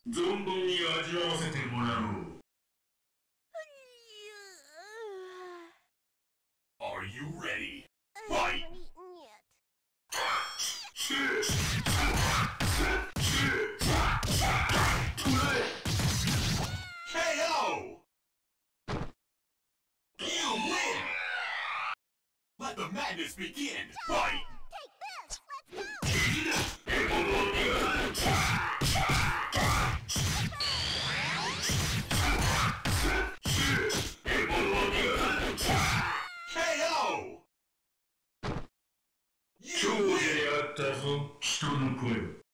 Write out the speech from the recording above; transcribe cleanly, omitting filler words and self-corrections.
存分に味わわせてもらおう。Are you ready? Fight! KO! You win! Let the madness begin! Fight! Take this! Let's go! KO! 今日でやったぞ、人の声。